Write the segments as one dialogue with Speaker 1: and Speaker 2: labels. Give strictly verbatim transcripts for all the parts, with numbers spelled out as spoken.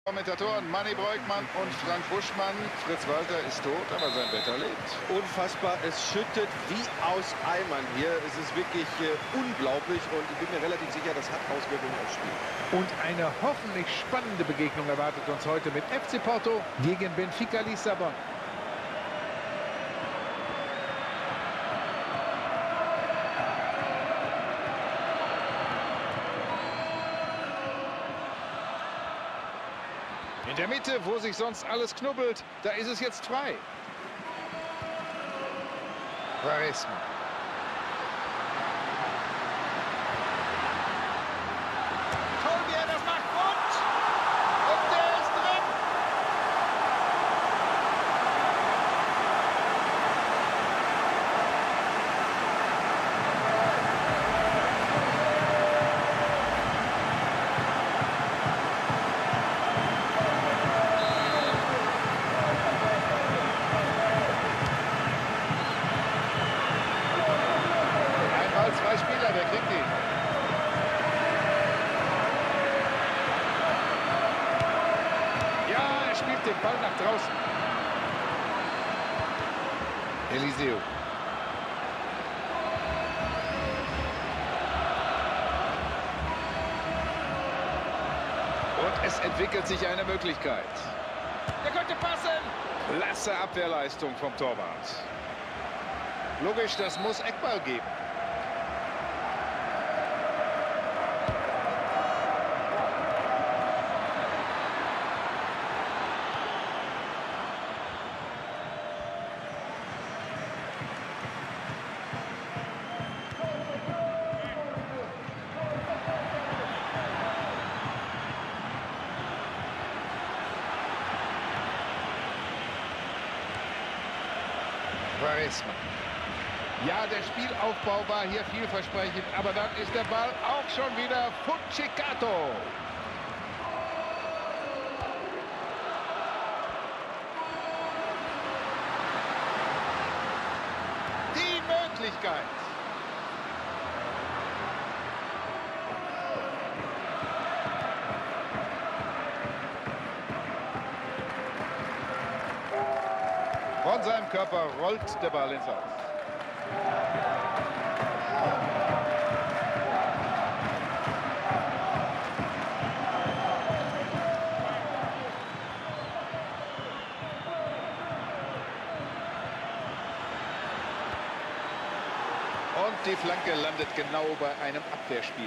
Speaker 1: Kommentatoren Manni Breukmann und Frank Buschmann. Fritz Walter ist tot, aber sein Wetter lebt.
Speaker 2: Unfassbar, es schüttet wie aus Eimern hier. Es ist wirklich äh, unglaublich und ich bin mir relativ sicher, das hat Auswirkungen aufs Spiel.
Speaker 3: Und eine hoffentlich spannende Begegnung erwartet uns heute mit F C Porto gegen Benfica Lissabon.
Speaker 1: In der Mitte, wo sich sonst alles knubbelt, da ist es jetzt frei. Quaresma.
Speaker 4: Toll, wie er das macht. Und, und der ist drin.
Speaker 1: Zwei Spieler, wer kriegt ihn? Ja, er spielt den Ball nach draußen. Eliseu. Und es entwickelt sich eine Möglichkeit.
Speaker 4: Der könnte passen.
Speaker 1: Klasse Abwehrleistung vom Torwart. Logisch, das muss Eckball geben. Quaresma. Ja, der Spielaufbau war hier vielversprechend, aber dann ist der Ball auch schon wieder Fucikato. Die Möglichkeit. Von seinem Körper rollt der Ball ins Aus. Und die Flanke landet genau bei einem Abwehrspieler.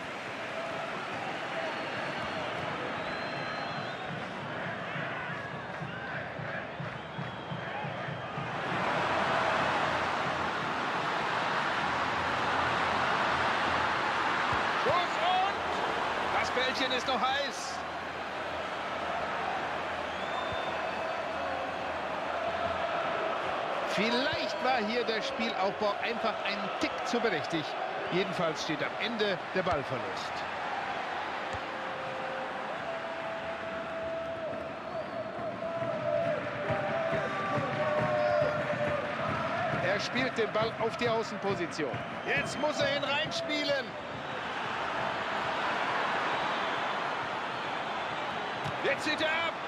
Speaker 1: Das Bällchen ist noch heiß. Vielleicht war hier der Spielaufbau einfach einen Tick zu berechtigt. Jedenfalls steht am Ende der Ballverlust. Er spielt den Ball auf die Außenposition. Jetzt muss er ihn reinspielen. Jetzt zieht er ab.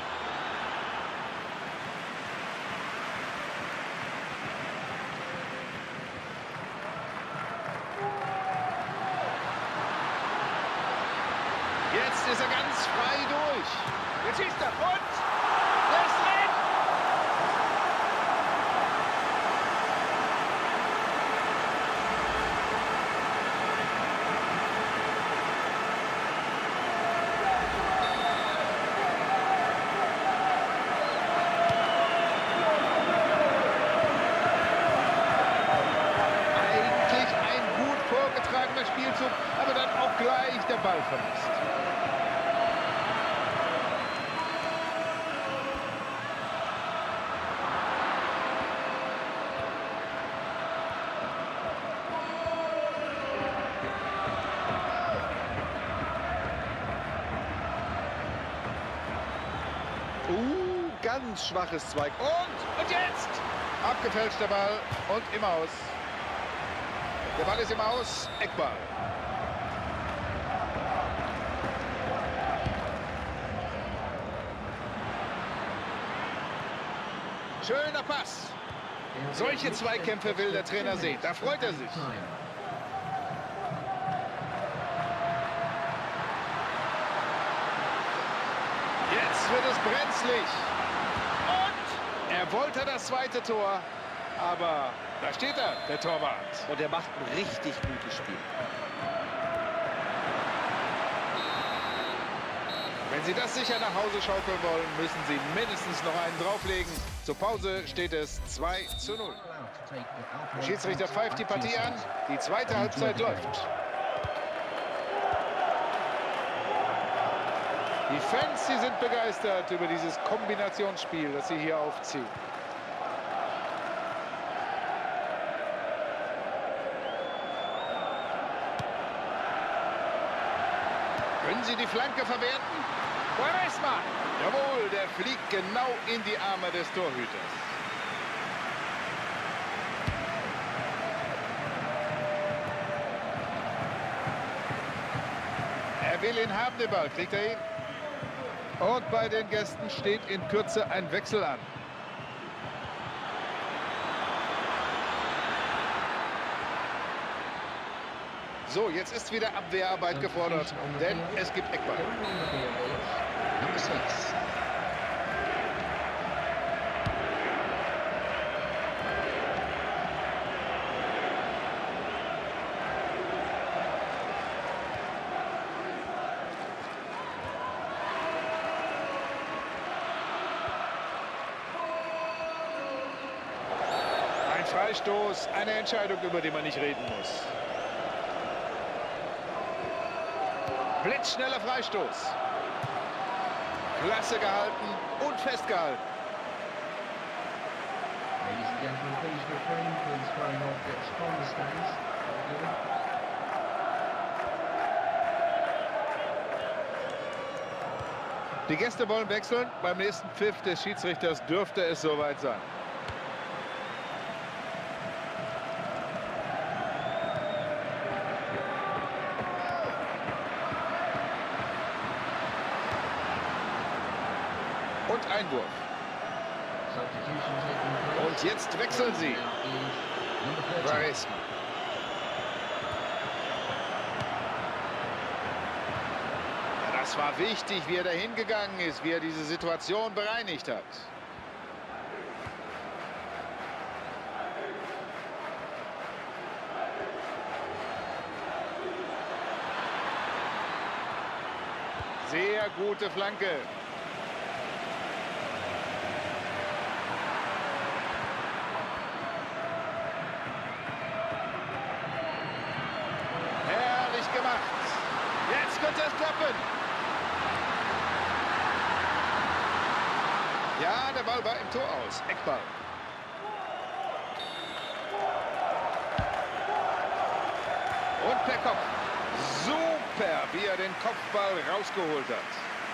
Speaker 1: Jetzt ist er ganz frei durch.
Speaker 4: Jetzt schießt er und er ist drin.
Speaker 1: Spielzug, aber dann auch gleich der Ball vermisst.
Speaker 2: Uh, ganz schwaches Zweig.
Speaker 1: Und, und jetzt abgefälschter Ball und im Aus. Der Ball ist im Aus, Eckball. Schöner Pass. Solche Zweikämpfe will der Trainer sehen. Da freut er sich. Jetzt wird es brenzlig. Und er wollte das zweite Tor. Aber da steht er, der Torwart.
Speaker 2: Und er macht ein richtig gutes Spiel.
Speaker 1: Wenn Sie das sicher nach Hause schaukeln wollen, müssen Sie mindestens noch einen drauflegen. Zur Pause steht es zwei zu null. Der Schiedsrichter pfeift die Partie an. Die zweite Halbzeit läuft. Die Fans, sie sind begeistert über dieses Kombinationsspiel, das sie hier aufziehen. Können sie die Flanke verwerten? Quaresma! Jawohl, der fliegt genau in die Arme des Torhüters. Er will ihn haben, den Ball. Kriegt er ihn? Und bei den Gästen steht in Kürze ein Wechsel an. So, jetzt ist wieder Abwehrarbeit gefordert, denn es gibt Eckball. Ein Freistoß, eine Entscheidung, über die man nicht reden muss. Blitzschneller Freistoß. Klasse gehalten und festgehalten. Die Gäste wollen wechseln. Beim nächsten Pfiff des Schiedsrichters dürfte es soweit sein. Und Einwurf. Und jetzt wechseln sie. Quaresma. Ja, das war wichtig, wie er dahin gegangen ist, wie er diese Situation bereinigt hat. Sehr gute Flanke. Jetzt könnte es klappen. Ja, der Ball war im Tor aus. Eckball. Und per Kopf. Super, wie er den Kopfball rausgeholt hat.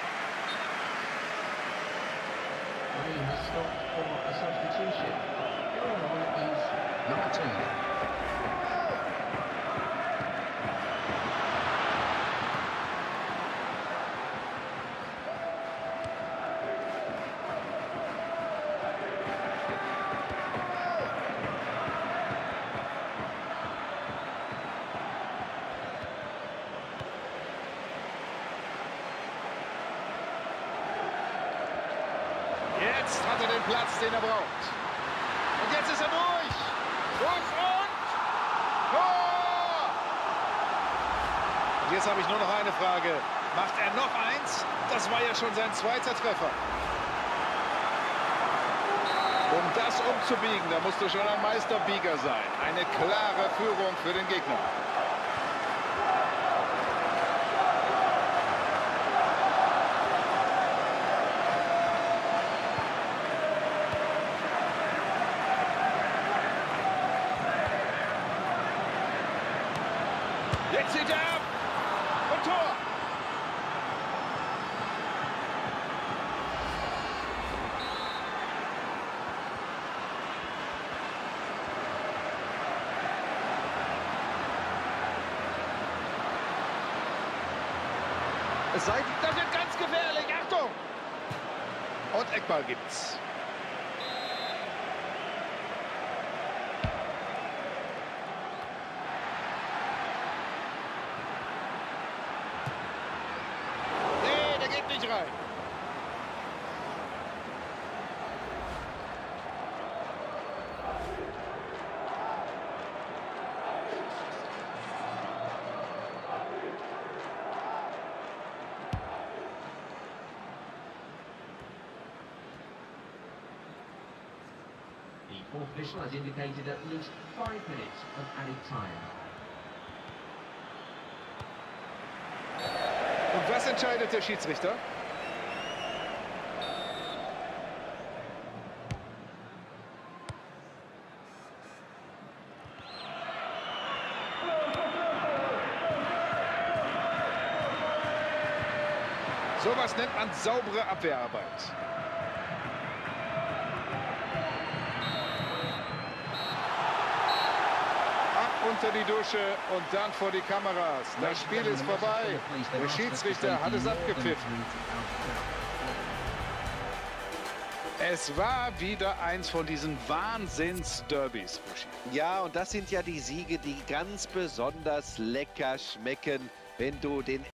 Speaker 1: Jetzt hat er den Platz, den er braucht. Und jetzt ist er durch. Durch und Tor! Und jetzt habe ich nur noch eine Frage. Macht er noch eins? Das war ja schon sein zweiter Treffer. Um das umzubiegen, da musst du schon ein Meisterbieger sein. Eine klare Führung für den Gegner. Jetzt zieht er ab. Und Tor. Es sei, das wird ganz gefährlich. Achtung. Und Eckball gibt's.
Speaker 5: Fourth official has indicated at least five minutes of added time.
Speaker 1: Und was entscheidet der Schiedsrichter? Sowas nennt man saubere Abwehrarbeit. Ab unter die Dusche und dann vor die Kameras. Das Spiel ist vorbei. Der Schiedsrichter hat es abgepfiffen. Es war wieder eins von diesen Wahnsinns-Derbys.
Speaker 2: Ja, und das sind ja die Siege, die ganz besonders lecker schmecken, wenn du den